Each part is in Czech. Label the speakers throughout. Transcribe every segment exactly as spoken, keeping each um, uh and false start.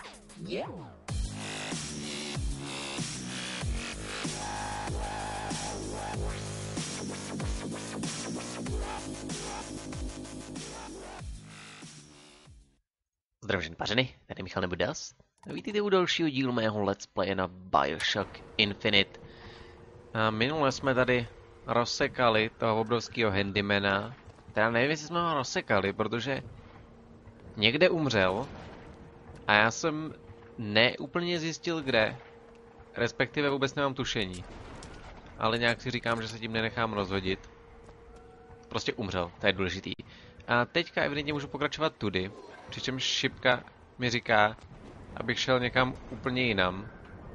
Speaker 1: Zdravím pařeny, tady Michal Nebudas. Vítejte u dalšího dílu mého let's play na Bioshock Infinite. A minule jsme tady rozsekali toho obrovského handymana. Teda nevím, jestli jsme ho rozsekali, protože někde umřel a já jsem neúplně zjistil kde. Respektive vůbec nemám tušení. Ale nějak si říkám, že se tím nenechám rozhodit. Prostě umřel, to je důležitý. A teďka evidentně můžu pokračovat tudy. Přičemž šipka mi říká, abych šel někam úplně jinam.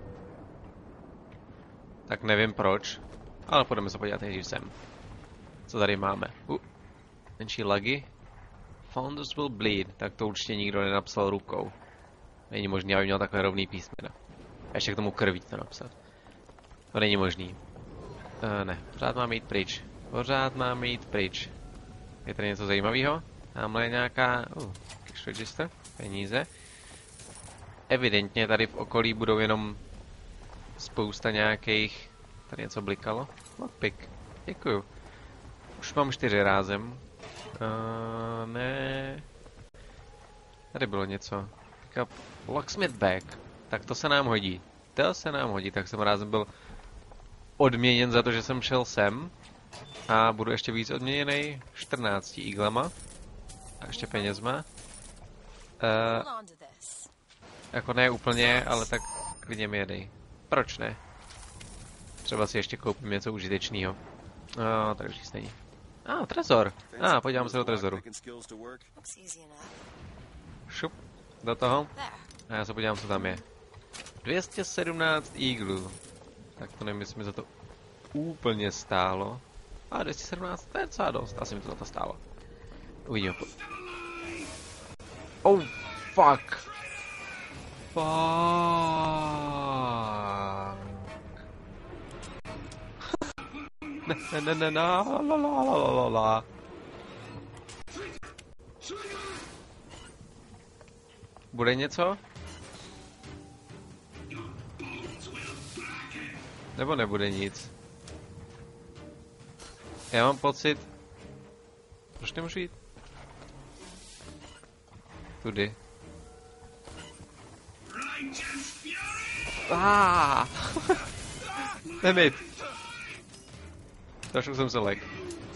Speaker 1: Tak nevím proč, ale půjdeme se podívat nejdřív sem. Co tady máme? Uh, menší lagy. Founders will bleed. Tak to určitě nikdo nenapsal rukou. Není možný, aby měl takové rovný písmena. A ještě k tomu krví to napsat. To není možný. Uh, ne, pořád máme jít pryč. Pořád máme jít pryč. Je tady něco zajímavého? Tamhle je nějaká... Uh, cash register, peníze. Evidentně tady v okolí budou jenom spousta nějakých... Tady něco blikalo. Lockpick. Děkuju. Už mám čtyři rázem. Uh, ne... Tady bylo něco. Pick up locksmith bag. Tak to se nám hodí. To se nám hodí. Tak jsem rázem byl odměněn za to, že jsem šel sem. A budu ještě víc odměněný čtrnácti iglama. A ještě penězma. Uh, jako ne úplně, ale tak klidně mi jedej. Proč ne? Třeba si ještě koupím něco užitečného. No, tady už nic není. A, ah, trezor. A, ah, podívám se do trezoru. Šup, do toho. A já se podívám, co tam je. dvě stě sedmnáct iglů. Tak to nevím, jestli mi za to úplně stálo. A dvě stě sedmnáct, to je docela dost. Asi mi to za to stálo. Uvidíme. Oh, fuck. Fuck. Ne, ne, ne, ne, la, la, la, la, la, la. Bude něco? Nebo nebude nic? Já mám pocit... Proč nemůžu jít? Tudy. Ah! Nemit! Trošku jsem se lek.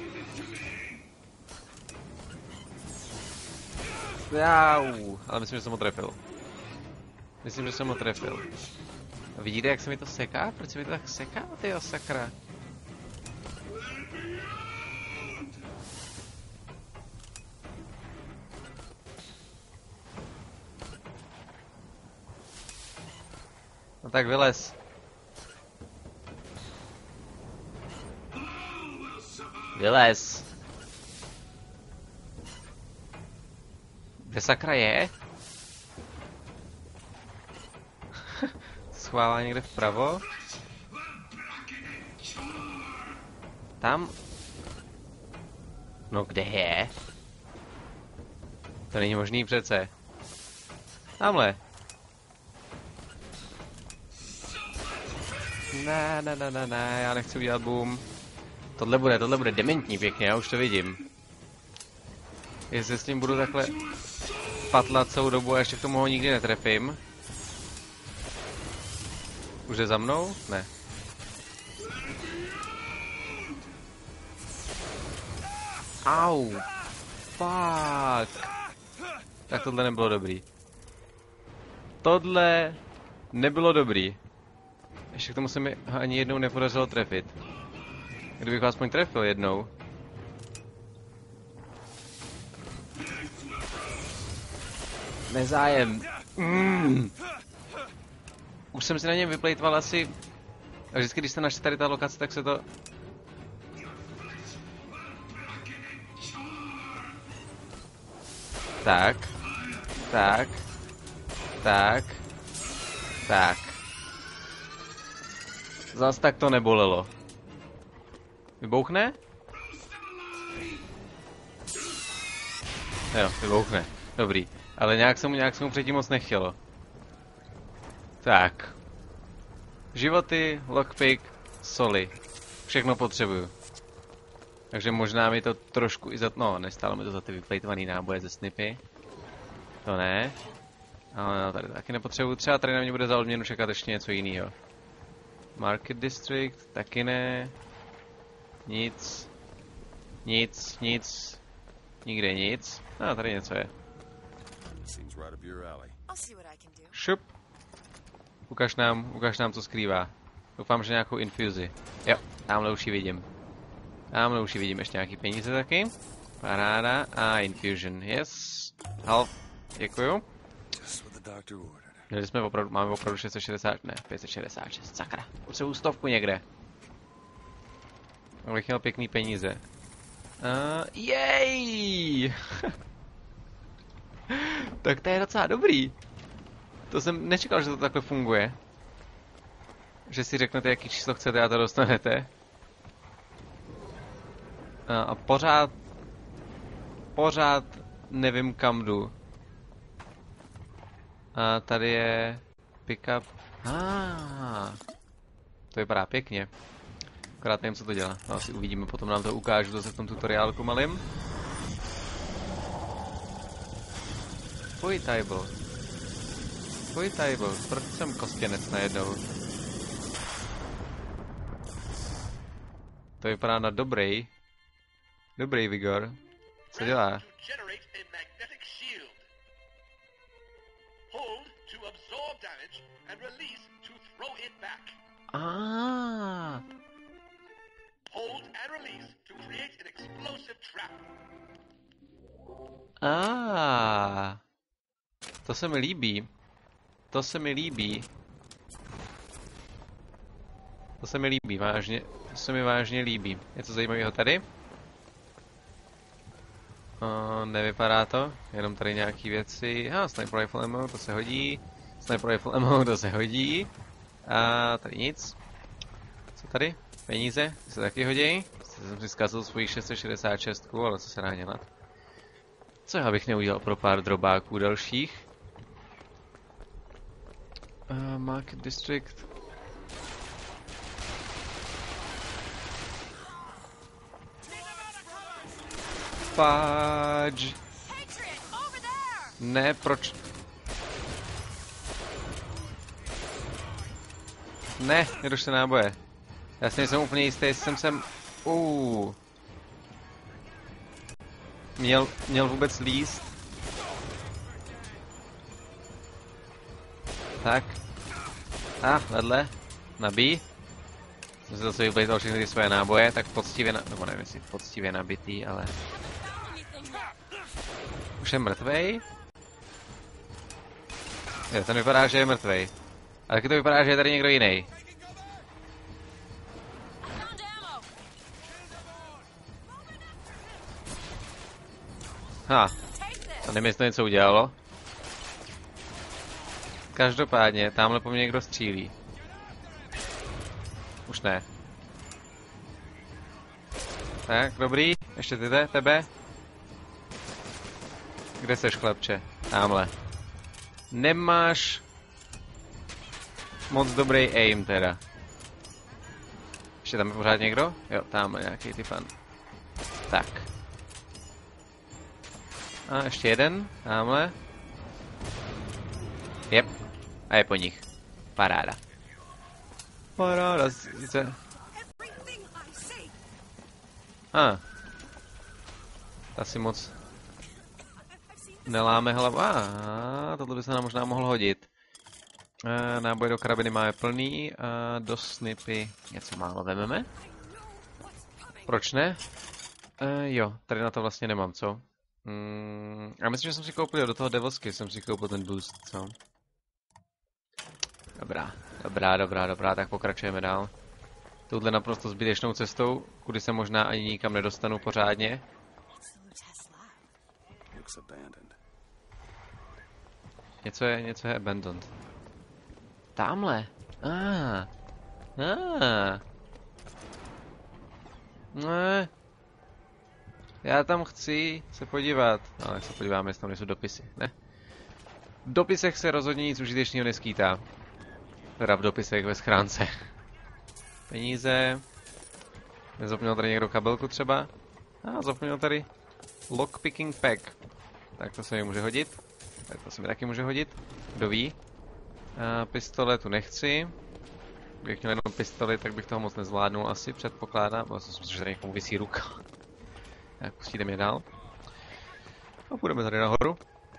Speaker 1: Jau! Ale myslím, že jsem ho trefil. Myslím, že jsem ho trefil. A vidíte, jak se mi to seká? Proč se mi to tak seká, tyjo, sakra? No tak vylez. Vylez. Kde sakra je? Schválá někde vpravo? Tam? No kde je? To není možný přece. Tamhle. Ne, ne, ne, ne, ne, já nechci udělat boom. Tohle bude, tohle bude dementní pěkně, já už to vidím. Jestli s tím budu takhle patlat celou dobu a ještě k tomu ho nikdy netrefím. Už je za mnou? Ne. Au. Fuck. Tak tohle nebylo dobrý. Tohle nebylo dobrý. Ještě k tomu se mi ani jednou nepodařilo trefit. Kdybych ho aspoň trefil jednou. Nezájem. Mm. Už jsem si na něm vyplejtval asi... A vždycky, když se našla tady ta lokace, tak se to... Tak. Tak. Tak. Tak. Zas tak to nebolelo. Vybouchne? Jo, vybouchne. Dobrý. Ale nějak se mu, nějak se mu předtím moc nechtělo. Tak. Životy, lockpick, soli. Všechno potřebuju. Takže možná mi to trošku i za... No, nestálo mi to za ty vyplejtovaný náboje ze snipy. To ne. Ale no, tady taky nepotřebuju. Třeba tady na mě bude za odměnu čekat ještě něco jiného. Market District, taky ne. Nic. Nic, nic. Nikde nic. A no, tady něco je. Šup. Ukaž nám, ukaž nám, co skrývá. Doufám, že nějakou infuzi. Jo, tamhle už ji vidím. Tamhle už ji vidím, ještě nějaký peníze taky. Paráda. A infusion, yes. Half, děkuju. Měli jsme opravdu, máme opravdu šest set šedesát, ne, pět set šedesát šest, sakra. Potřebuji stovku někde. Abych měl pěkný peníze. Uh, jej! Tak to je docela dobrý. To jsem nečekal, že to takhle funguje. Že si řeknete, jaký číslo chcete a to dostanete. Uh, a pořád... Pořád nevím, kam jdu. A tady je... Pickup. Ah, to vypadá pěkně. Akorát nevím, co to dělá. No, asi uvidíme, potom nám to ukážu zase v tom tutoriálku malým. Fuj, table. Fuj, table. Proč jsem kostěnec najednou? To vypadá na dobrý. Dobrý vigor. Co dělá? Ah. Hold and release to create an explosive trap. Ah. To se mi líbí. To se mi líbí. To se mi líbí, vážně. To se mi vážně líbí. Něco zajímavého tady? Uh, nevypadá to. Jenom tady nějaký věci. Ah, sniper rifle ammo, to se hodí. Sniper rifle ammo, to se hodí. A tady nic. Co tady? Peníze? Ty se taky hodí? Jsem si zkazil svůj šest set šedesát šest, ale co se dá dělat? Co já bych neudělal pro pár drobáků dalších? Uh, Market District. Fudge. Ne, proč? Ne, nedošli náboje. Já si nejsem úplně jistý, jestli jsem sem... Uh. Měl, měl vůbec líst. Tak. A, ah, vedle. Nabij. Jsem si zase vyplejtal všechny ty své náboje, tak poctivě, na... nebo nevím, jestli poctivě nabitý, ale... Už je mrtvej? Jo, ten vypadá, že je mrtvej. A taky to vypadá, že je tady někdo jiný. Ha, a nevím, jestli to něco udělalo. Každopádně, tamhle po mně někdo střílí. Už ne. Tak, dobrý. Ještě ty te, tebe. Kde seš, chlapče? Tamhle. Nemáš moc dobrý aim teda. Ještě tam je pořád někdo? Jo, tamhle nějaký typan. Tak. A ještě jeden, tamhle. Jep. A je po nich. Paráda. Paráda, sice. A. Ah. Ta si moc neláme hlavu. A, ah, tohle by se nám možná mohl hodit. E, náboj do karabiny máme plný. A do snipy něco málo vememe. Proč ne? E, jo, tady na to vlastně nemám, co? Mm, já myslím, že jsem si koupil do toho Devilsky, jsem si koupil ten boost, co? Dobrá, dobrá, dobrá, dobrá, tak pokračujeme dál. Touhle naprosto zbytečnou cestou, kudy se možná ani nikam nedostanu pořádně. Něco je, něco je abandoned. Tamhle. Ah. Ah. Ne. Já tam chci se podívat. No, tak se podíváme, jestli tam nejsou dopisy, ne? V dopisech se rozhodně nic užitečného neskýtá. Teda v dopisech ve schránce. Peníze. Nezapomněl tady někdo kabelku třeba? A ah, zapomněl tady lockpicking pack. Tak to se mi může hodit. Tak to se mi taky může hodit. Kdo ví? A pistole tu nechci. Kdybych měl jenom pistoli, tak bych toho moc nezvládnul asi, předpokládám. Bo jsem si, že tady někomu visí ruka. Tak pustíte mě dál. A půjdeme tady nahoru.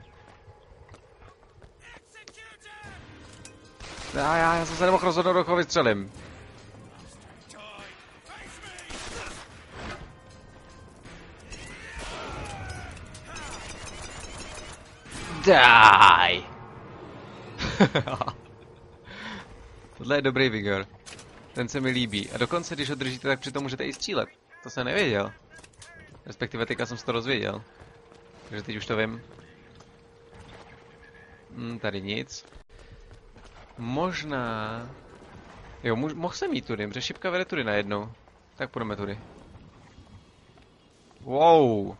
Speaker 1: Já, já, já jsem se nemohl rozhodnout, do koho vystřelím. Die! Tohle je dobrý vigor. Ten se mi líbí. A dokonce, když ho držíte, tak přitom můžete i střílet. To jsem nevěděl. Respektive teďka jsem se to rozvěděl. Takže teď už to vím. Hm, tady nic. Možná... Jo, mož, mohl jsem jít tudy, protože šipka vede tudy najednou. Tak půjdeme tudy. Wow.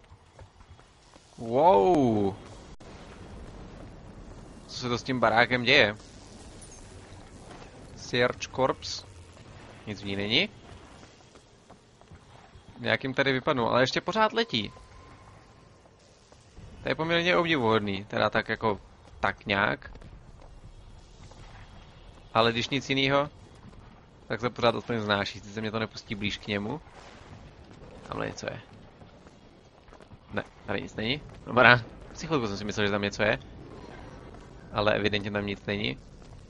Speaker 1: Wow. Co se to s tím barákem děje? Search Corps. Nic v ní není. Nějakým tady vypadnul, ale ještě pořád letí. To je poměrně obdivuhodný, teda tak jako tak nějak. Ale když nic jiného, tak se pořád aspoň znáší, sice mě to nepustí blíž k němu. Tamhle něco je. Ne, tady nic není. Dobrá, si chvilku jsem si myslel, že tam něco je. Ale evidentně tam nic není.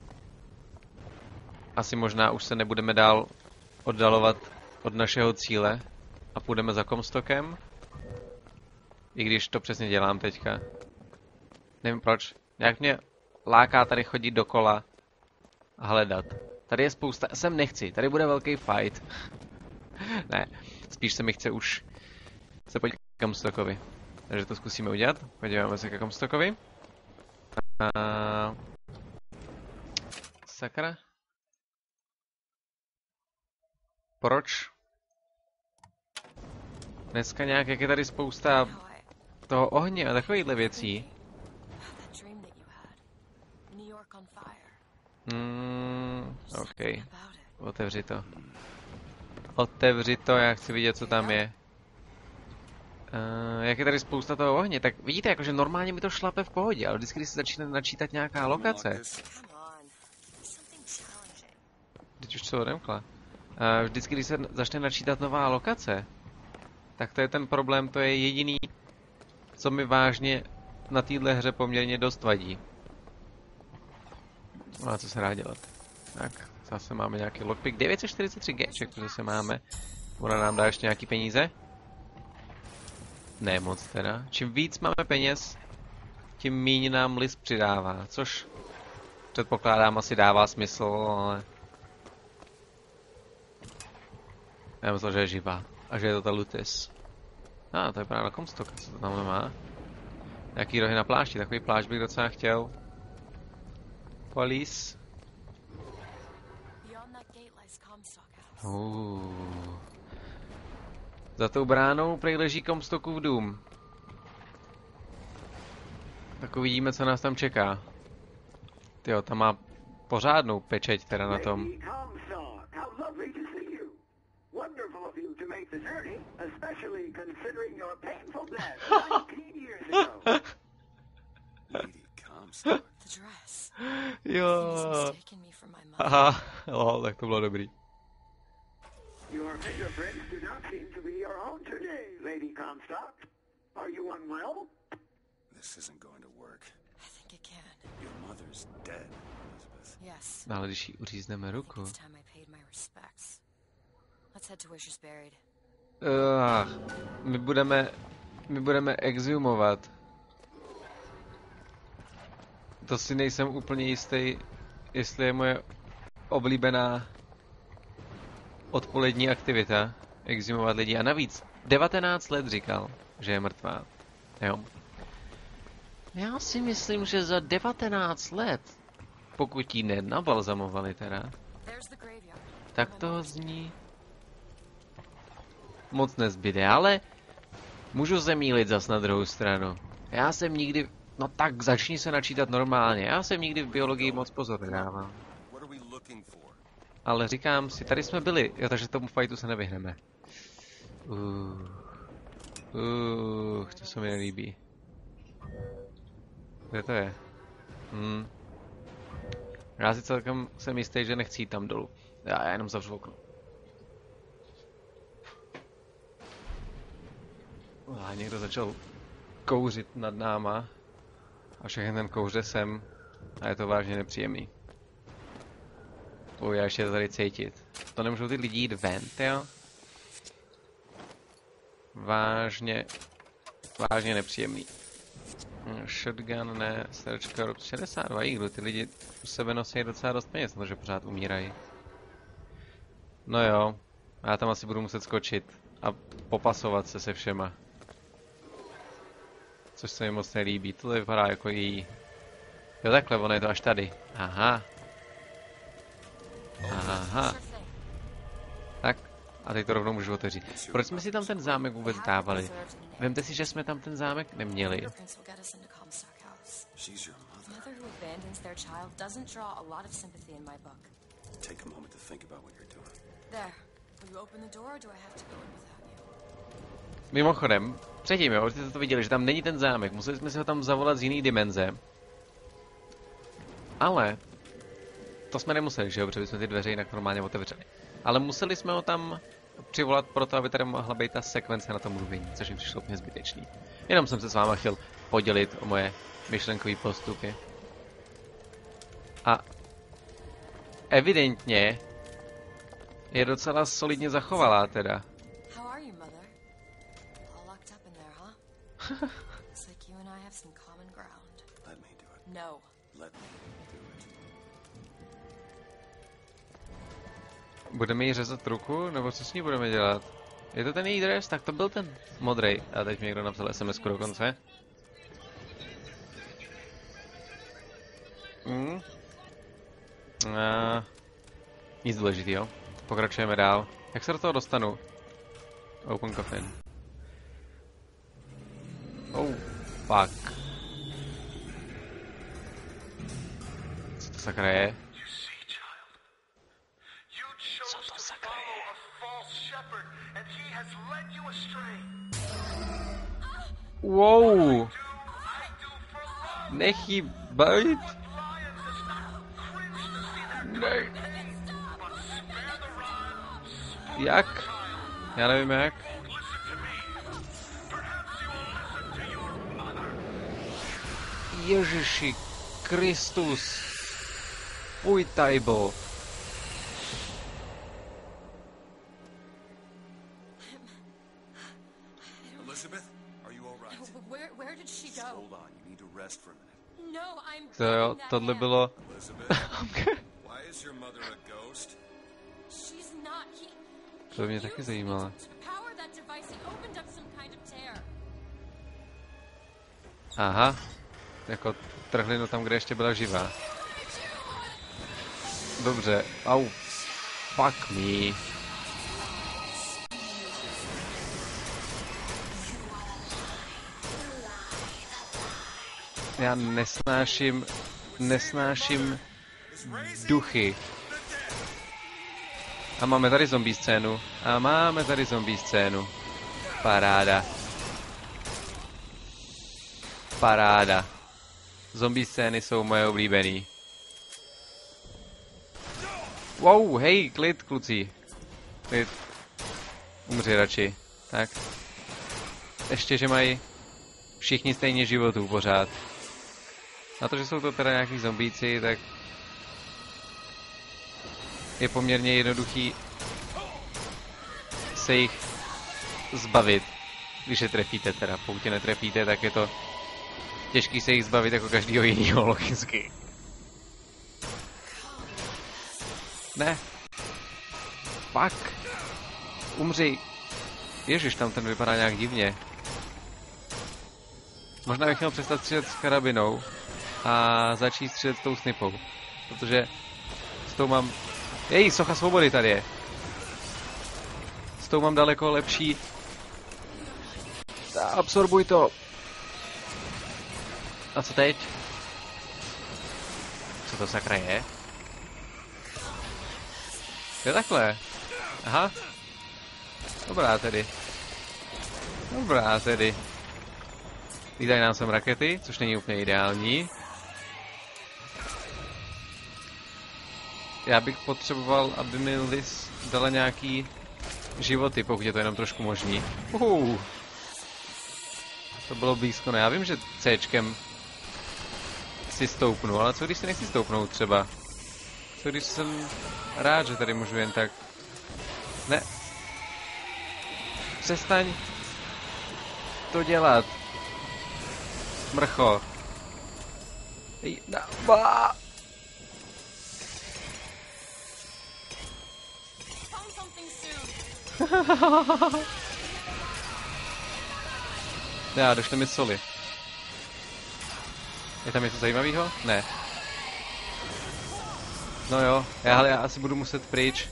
Speaker 1: Asi možná už se nebudeme dál oddalovat od našeho cíle a půjdeme za Comstockem. I když to přesně dělám teďka. Nevím proč. Nějak mě láká tady chodit dokola a hledat. Tady je spousta... Sem nechci. Tady bude velký fight. Ne. Spíš se mi chce už se podívat k Comstockovi. Takže to zkusíme udělat. Podíváme se ke Comstockovi. A... Sakra. Proč? Dneska nějak, jak je tady spousta toho ohně a takovýchhle věcí. Hmm, ok. Otevři to. Otevři to, já chci vidět, co tam je. Uh, jak je tady spousta toho ohně, tak vidíte, jakože normálně mi to šlape v pohodě, ale vždycky, když se začne načítat nějaká lokace. Teď už co odemkla. Uh, vždycky, když se začne načítat nová lokace, tak to je ten problém, to je jediný, co mi vážně na téhle hře poměrně dost vadí. No a co se dá dělat? Tak, zase máme nějaký lockpick. devět set čtyřicet tři Gček, to zase máme. Ona nám dá ještě nějaký peníze? Ne moc teda. Čím víc máme peněz, tím míň nám list přidává, což předpokládám asi dává smysl, ale... Já myslel, že je živá. A že je to ta Lutis. A, ah, to je právě na Comstock, co to tam má. Nějaký rohy na plášti, takový plášť bych docela chtěl. Police. Uh. Za tou bránou prej leží Comstockův dům. Tak uvidíme, co nás tam čeká. Tyjo, tam má pořádnou pečeť teda na tom. Jo. Aha, lol, tak to bylo dobrý.
Speaker 2: Your fingerprints do not seem to be your own today, Lady Comstock. Are you unwell?
Speaker 3: This isn't going to work.
Speaker 4: I think it can.
Speaker 3: Your mother's dead, Elizabeth.
Speaker 4: Yes.
Speaker 1: No, ale když jí uřízneme ruku.
Speaker 4: It's time I paid my respects. Let's head to where she's buried.
Speaker 1: Uh, my budeme, my budeme exhumovat. To si nejsem úplně jistý, jestli je moje oblíbená odpolední aktivita. Exhumovat lidi. A navíc, devatenáct let říkal, že je mrtvá. Jo. Já si myslím, že za devatenáct let, pokud ji nenabalzamovali teda, tak to zní moc nezbyde, ale můžu se mýlit zas na druhou stranu. Já jsem nikdy... No tak začni se načítat normálně. Já jsem nikdy v biologii moc pozor nedával.
Speaker 3: looking for?
Speaker 1: Ale říkám si, tady jsme byli, jo, takže tomu fightu se nevyhneme. Uh, uh, to se mi nelíbí. Kde to je? Hmm. Já si celkem jsem jistý, že nechci jít tam dolů. Já jenom zavřu okno. A někdo začal kouřit nad náma. A všechny ten kouře sem. A je to vážně nepříjemný. Uj, já ještě to tady cítit. To nemůžou ty lidi jít ven, jo? Vážně, vážně nepříjemný. Shotgun, ne, srdčka, rok šedesát dva, kdo ty lidi u sebe nosí docela dost peněz, protože pořád umírají. No jo, já tam asi budu muset skočit a popasovat se se všema. Což se mi moc nelíbí, tohle vypadá jako její... Jo takhle, ono je to až tady. Aha. Aha. Tak, a teď to rovnou můžu otevřít. Proč jsme si tam ten zámek vůbec dávali? Vemte si, že jsme tam ten zámek neměli. Mimochodem, předtím jo, jste to viděli, že tam není ten zámek. Museli jsme si ho tam zavolat z jiný dimenze. Ale to jsme nemuseli, že jo, protože jsme ty dveře jinak normálně otevřeli. Ale museli jsme ho tam přivolat proto, aby tady mohla být ta sekvence na tom mluvení, což mi přišlo úplně zbytečný. Jenom jsem se s váma chtěl podělit o moje myšlenkové postupy. A evidentně je docela solidně zachovalá teda. Budeme jí řezat ruku, nebo co s ní budeme dělat? Je to ten její dres? Tak to byl ten modrej. A teď mi někdo napsal es em esku dokonce. Hmm. A... Nic důležitýho. Pokračujeme dál. Jak se do toho dostanu? Open coffin. Oh, fuck. Co to sakra je? Wow. Nech jí bejt. Ne. Jak? Já nevím jak. Ježiši Kristus. Fuj tajbo. To jo, tohle bylo... To by mě taky zajímalo. Aha. Jako trhlinu tam, kde ještě byla živá. Dobře. Au. Fuck me. Já nesnáším, nesnáším duchy. A máme tady zombie scénu. A máme tady zombie scénu. Paráda. Paráda. Zombie scény jsou moje oblíbený. Wow, hej, klid, kluci. Klid. Umři radši. Tak. Ještě, že mají všichni stejně životů pořád. Na to, že jsou to teda nějaký zombíci, tak je poměrně jednoduchý se jich zbavit, když je trefíte teda. Pokud je netrefíte, tak je to těžký se jich zbavit jako každýho jinýho logicky. Ne. Fuck. Umři. Ježiš, tam ten vypadá nějak divně. Možná bych měl přestat střílet s karabinou a začít střílet s tou snipou. Protože s tou mám... Jej, socha svobody tady je. S tou mám daleko lepší... Absorbuj to. A co teď? Co to sakra je? To je takhle. Aha. Dobrá tedy. Dobrá tedy. Lítají nám sem rakety, což není úplně ideální. Já bych potřeboval, aby mi Liz dala nějaký životy, pokud je to jenom trošku možný. Uhu. To bylo blízko, ne? Já vím, že Cčkem si stoupnu, ale co když si nechci stoupnout třeba? Co když jsem rád, že tady můžu jen tak... Ne. Přestaň to dělat. Mrcho. Ej, na, ba. Já, došly mi soli. Je tam něco zajímavého? Ne. No jo, já, ale já asi budu muset pryč.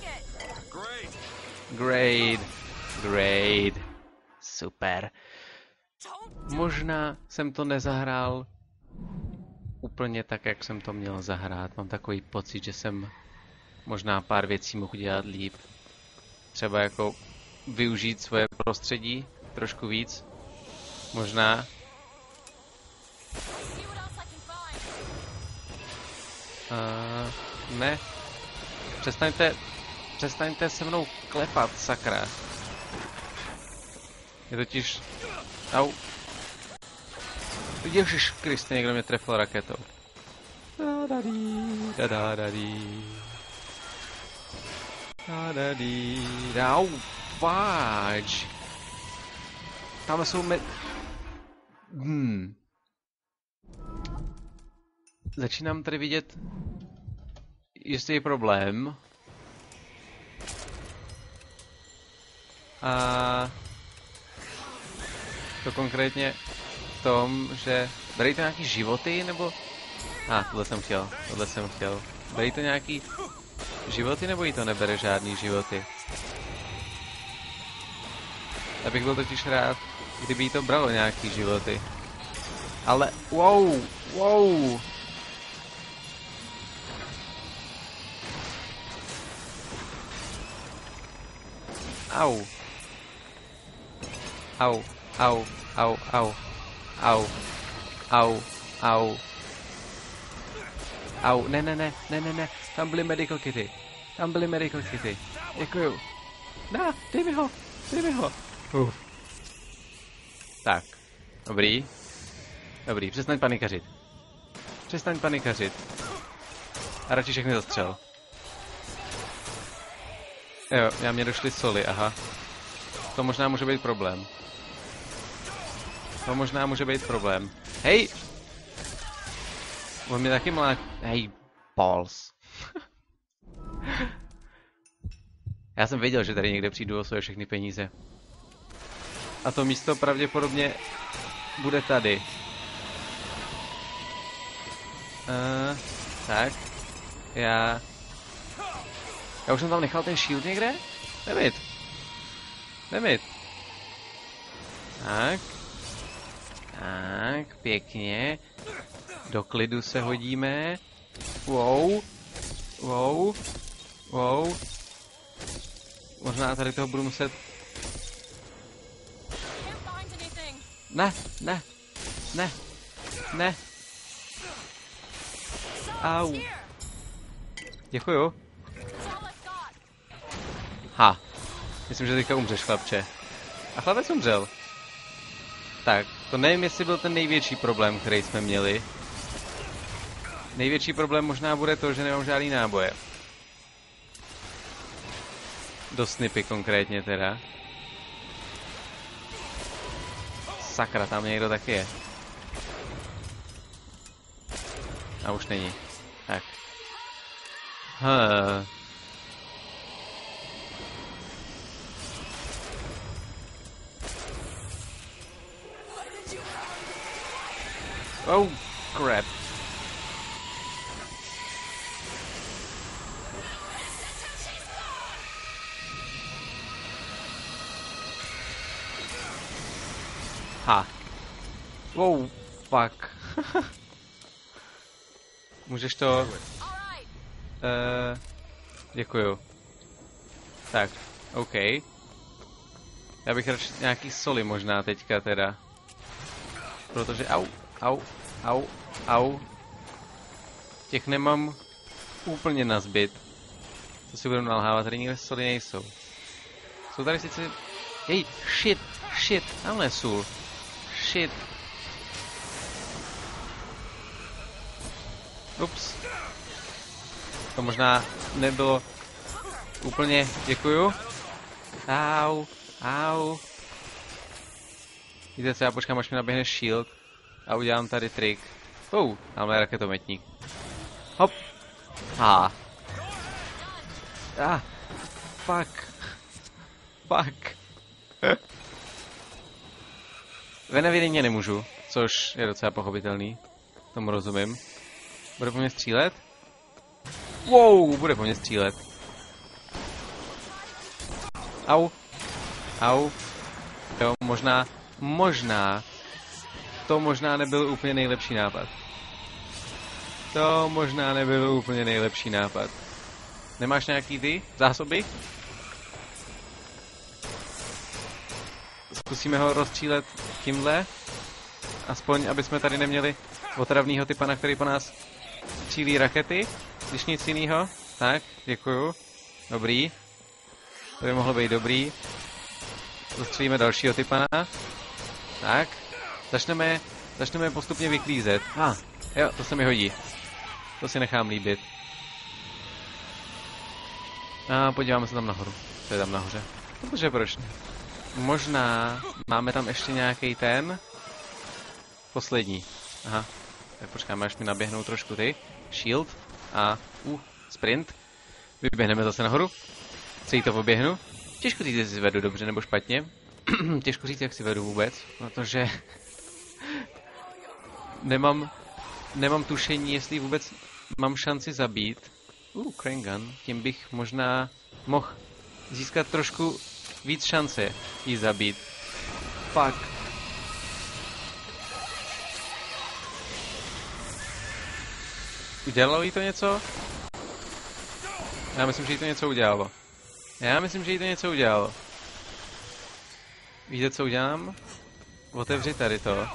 Speaker 1: Great. Great. Super. Možná jsem to nezahrál úplně tak, jak jsem to měl zahrát. Mám takový pocit, že jsem možná pár věcí mohl dělat líp. Třeba jako využít svoje prostředí trošku víc. Možná. Uh, ne. Přestaňte, přestaňte se mnou klepat, sakra. Je totiž... Au. Ježiš Kriste, někdo mě trefil raketou. Da-da-dí, da-da-da-dí. Da-da-dí, au, váč. Tam jsou me... Hmm. Začínám tady vidět, jestli je problém. A... To konkrétně v tom, že... Berej to nějaký životy, nebo... A, ah, tohle jsem chtěl, tohle jsem chtěl. Berej to nějaký životy, nebo jí to nebere žádný životy? Já bych byl totiž rád, kdyby jí to bralo nějaký životy. Ale, wow, wow. Au. Au, au, au, au. Au. Au, au. Au, ne, ne, ne, ne, ne, ne. Tam byly medical kity. Tam byly medical kity. Děkuju. Na, dej mi ho, dej mi ho. Uf. Tak, dobrý. Dobrý, přestaň panikařit. Přestaň panikařit. A radši všechny zastřel. Jo, já mě došly soli, aha. To možná může být problém. To možná může být problém. Hej! On mě taky má... Hej, balls. Já jsem věděl, že tady někde přijdu o své všechny peníze. A to místo pravděpodobně bude tady. Uh, tak. Já... Já už jsem tam nechal ten shield někde? Nemít. Nemít. Tak. Tak, pěkně. Do klidu se hodíme. Wow. Wow. Wow. Možná tady toho budu muset... Ne, ne, ne, ne. Au. Děkuju. Ha. Myslím, že teďka umřeš, chlapče. A chlapec umřel. Tak, to nevím, jestli byl ten největší problém, který jsme měli. Největší problém možná bude to, že nemám žádný náboje. Do snipy konkrétně teda. Sakra, tam někdo taky je. A už není. Tak. Huh. Oh, crap. Ha. Wow, fuck. Můžeš to... Uh, děkuju. Tak, OK. Já bych radši nějaký soli možná teďka teda. Protože au, au, au, au. Těch nemám úplně nazbyt. Co si budeme nalhávat, tady nikde soli nejsou. Jsou tady sice... Hej, shit, shit, tamhle sůl. Shit. Ups. To možná nebylo úplně, děkuju. Au, au. Víte co, já počkám, až mi naběhne shield a udělám tady trik. Oh, tamhle je raketometník. Hop. A. Ah. Fuck. Fuck. Ve nevědění nemůžu, což je docela pochopitelný. Tomu rozumím. Bude po mně střílet? Wow, bude po mně střílet. Au. Au. Jo, možná, možná. To možná nebyl úplně nejlepší nápad. To možná nebyl úplně nejlepší nápad. Nemáš nějaký ty zásoby? Zkusíme ho rozstřílet tímhle. Aspoň, aby jsme tady neměli otravnýho typa, na který po nás střílí rakety. Když nic jinýho. Tak, děkuju. Dobrý. To by mohlo být dobrý. Zastřelíme dalšího typana. Tak. Začneme, začneme postupně vyklízet. A, ah, jo, to se mi hodí. To si nechám líbit. A podíváme se tam nahoru. Co je tam nahoře? Protože proč ne? Možná máme tam ještě nějaký ten. Poslední. Aha. Tak počkáme, až mi naběhnou trošku ty. Shield. A uh, sprint. Vyběhneme zase nahoru. Celý to poběhnu. Těžko říct, jestli si vedu dobře nebo špatně. Těžko říct, jak si vedu vůbec. Protože nemám, nemám tušení, jestli vůbec mám šanci zabít. Uh, crane gun. Tím bych možná mohl získat trošku víc šance jí zabít. Fuck. Udělalo jí to něco? Já myslím, že jí to něco udělalo. Já myslím, že jí to něco udělalo. Víte, co udělám? Otevři tady to.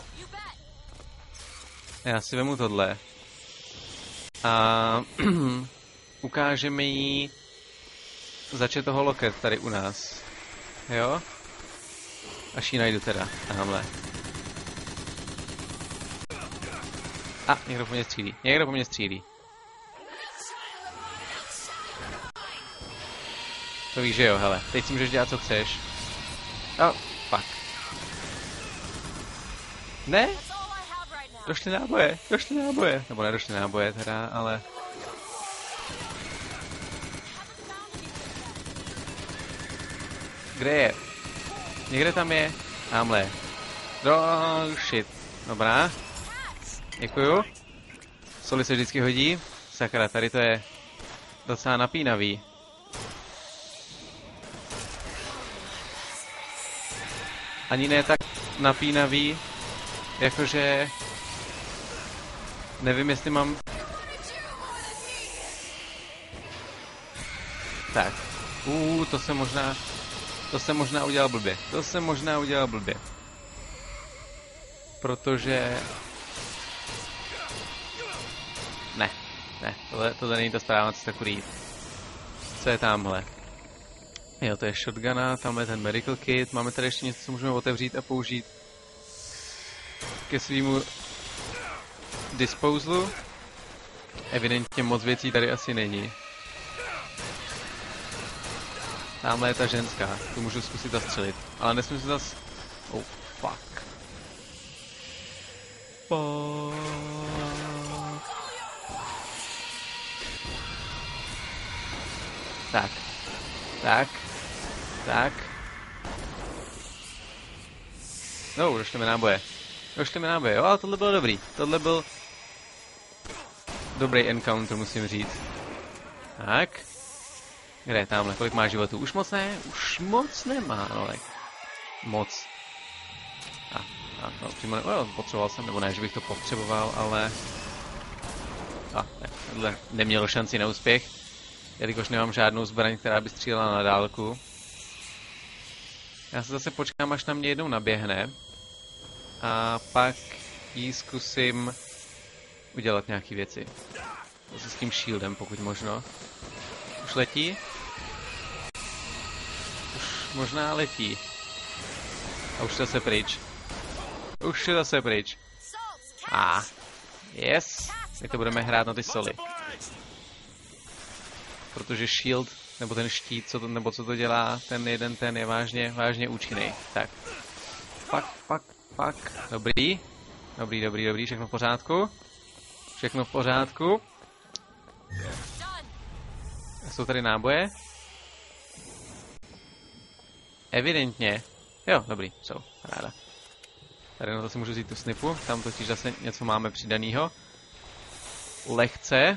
Speaker 1: Já si vemu tohle. A ukážeme jí začet toho loket tady u nás. Jo? Až ji najdu teda. Tamhle. A, někdo po mě střílí. Někdo po mě střílí. To víš, že jo, hele. Teď si můžeš dělat, co chceš. Oh, fuck. Ne? Došly náboje, došly náboje. Nebo nedošly náboje teda, ale... Kde je? Někde tam je. Tamhle. Oh, shit. Dobrá. Děkuju. Soli se vždycky hodí. Sakra, tady to je docela napínavý. Ani ne tak napínavý, jakože... Nevím, jestli mám... Tak. Uuu, to se možná... To se možná udělal blbě. To se možná udělal blbě. Protože... Ne, ne, tohle, tohle není ta správná cesta kudy jít. Co je tamhle? Jo, to je shotguna, tamhle ten medical kit, máme tady ještě něco, co můžeme otevřít a použít ke svýmu disposalu. Evidentně moc věcí tady asi není. Tamhle je ta ženská, tu můžu zkusit zastřelit, ale nesmím se zas... Oh, fuck. Fuck. Tak. Tak. Tak. No, došli mi náboje. Došli mi náboje, jo, ale tohle bylo dobrý. Tohle byl dobrý encounter, musím říct. Tak. Kde je tamhle? Kolik má životů? Už moc ne? Už moc nemá, no tak. Moc. A, a no, přímo ne, no, potřeboval jsem, nebo ne, že bych to potřeboval, ale... A, ne, tohle nemělo šanci na úspěch. jelikož nemám žádnou zbraň, která by střílela na dálku. Já se zase počkám, až na mě jednou naběhne. A pak jí zkusím udělat nějaké věci. Zase s tím shieldem, pokud možno. Už letí? Už možná letí. A už je zase pryč. Už je zase pryč. A, ah, yes. Tak to budeme hrát na ty soli. Protože shield, nebo ten štít, co to, nebo co to dělá, ten jeden, ten je vážně, vážně účinný. Tak. Pak, pak, pak. Dobrý. Dobrý, dobrý, dobrý. Všechno v pořádku. Všechno v pořádku. Jsou tady náboje? Evidentně. Jo, dobrý, jsou. Ráda. Tady na to si můžu vzít tu snipu. Tam totiž zase něco máme přidanýho. Lehce.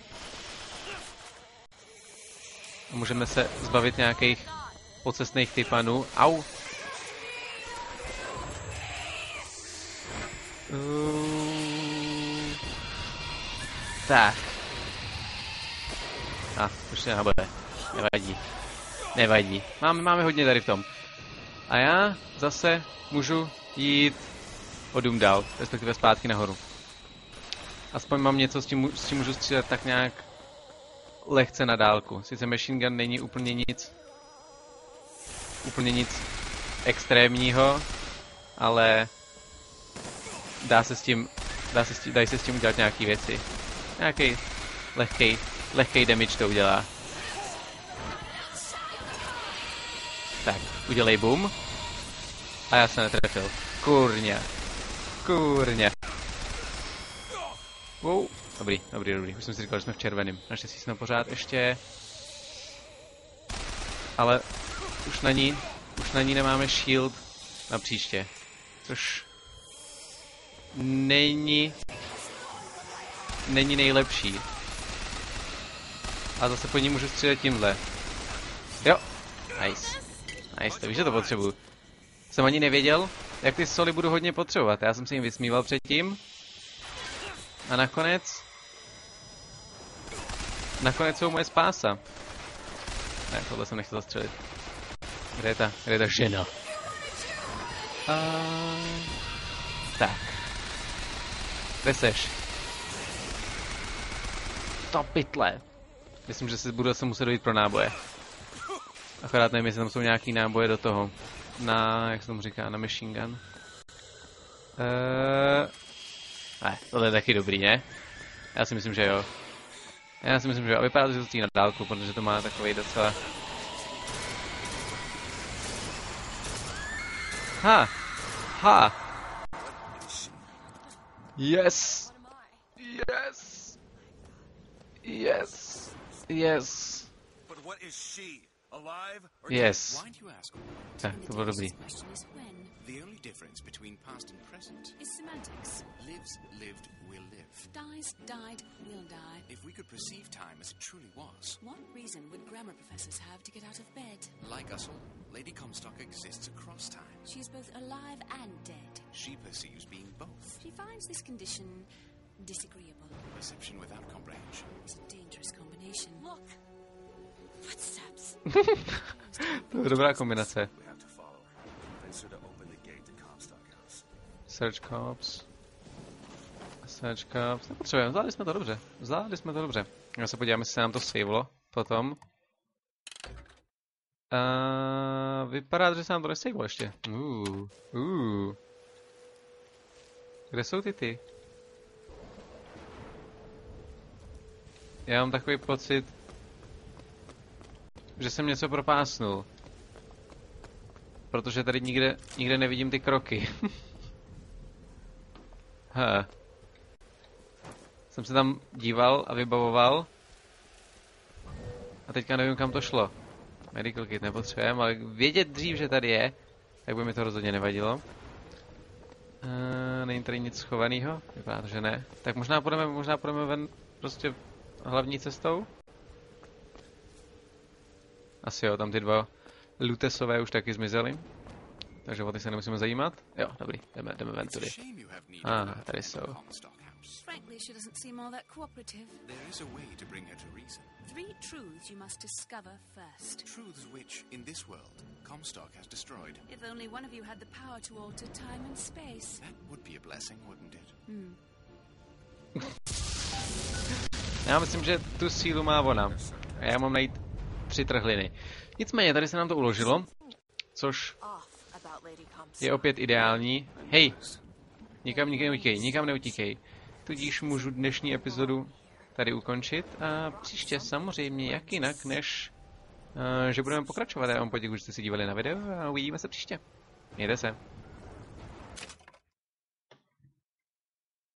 Speaker 1: A můžeme se zbavit nějakých pocestných typanů. Au! Uh... Tak. A, ah, už se naboje. Nevadí. Nevadí. Máme, máme hodně tady v tom. A já zase můžu jít o dům dál, respektive zpátky nahoru. Aspoň mám něco, s tím, s tím můžu střílet tak nějak lehce na dálku. Sice machine gun není úplně nic, úplně nic extrémního, ale dá se s tím, dá se s tím, dají se s tím udělat nějaký věci. Nějaký lehkej, lehkej damage to udělá. Tak, udělej boom. A já se netrefil. Kurně. Kurně. Wow. Dobrý, dobrý, dobrý. Už jsem si říkal, že jsme v červeném. Naštěstí jsme pořád ještě. Ale už na ní, už na ní nemáme shield na příště. Což není, není nejlepší. A zase po ní můžu střílet tímhle. Jo. Nice. Nice, to víš, že to potřebuju. Jsem ani nevěděl, jak ty soli budu hodně potřebovat. Já jsem se jim vysmíval předtím. A nakonec... Nakonec jsou moje spása. Ne, tohle jsem nechtěl zastřelit. Kde je ta, kde je ta žena? A... Tak. Kde seš? To pytle. Myslím, že si budu zase muset dojít pro náboje. Akorát nevím, jestli tam jsou nějaký náboje do toho. Na, jak se tomu říká, na machine gun. Eee... Ne, tohle je taky dobrý, ne? Já si myslím, že jo. Já si myslím, že jo. A vypadá to, že to stí na dálku, protože to má takovej docela... Ha! Ha! Yes! Yes! Yes! Yes!
Speaker 3: But what is she? Alive or
Speaker 1: Yes.
Speaker 3: Why do you ask?
Speaker 1: Tak, to bylo dobrý.
Speaker 3: The only difference between past and present
Speaker 4: Is semantics.
Speaker 3: lives, lived, will live.
Speaker 4: Dies, died, will die.
Speaker 3: If we could perceive time as it truly was,
Speaker 4: What reason would grammar professors have to get out of bed?
Speaker 3: like us all, Lady Comstock exists across time.
Speaker 4: She's both alive and dead.
Speaker 3: She perceives being both.
Speaker 4: She finds this condition disagreeable.
Speaker 3: Perception without comprehension.
Speaker 4: It's a dangerous combination. Look! Footsteps.
Speaker 1: To je dobrá kombinace.
Speaker 3: We have to follow her. Convince her to open the gate to Comstock House.
Speaker 1: Search Corps. Search Corps. Nepotřebujeme, zvládli jsme to dobře. Zvládli jsme to dobře. Já se podíváme, jestli se nám to savelo potom. Uh, vypadá, že se nám to nesavelo ještě. Uh, uh. Kde jsou ty ty? Já mám takový pocit, že jsem něco propásnul. Protože tady nikde, nikde nevidím ty kroky. Ha. Jsem se tam díval a vybavoval. A teďka nevím, kam to šlo. Medical kit nepotřebujeme, ale vědět dřív, že tady je, tak by mi to rozhodně nevadilo. Uh, není tady nic schovaného? Vypadá to, že ne. Tak možná půjdeme, možná půjdeme ven prostě hlavní cestou? Asi jo, tam ty dva lutesové už taky zmizely. Takže o ty se nemusíme zajímat. Jo, dobrý, jdeme, jdeme ven tudy. Ah, tady jsou.
Speaker 5: Frankly, she doesn't seem all that cooperative.
Speaker 3: There is a way to bring her to reason.
Speaker 5: Three truths you must discover first.
Speaker 3: Truths which, in this world, Comstock has destroyed.
Speaker 5: If only one of you had the power to alter time and space.
Speaker 3: That would be a blessing, wouldn't it?
Speaker 5: Hmm.
Speaker 1: Já myslím, že tu sílu má ona. A já mám najít tři trhliny. Nicméně, tady se nám to uložilo, což je opět ideální. Hej, nikam, nikam neutíkej, nikam neutíkej. Tudíž můžu dnešní epizodu tady ukončit a příště samozřejmě jak jinak, než uh, že budeme pokračovat. Já vám poděkuji, že jste si dívali na video a uvidíme se příště. Mějte se.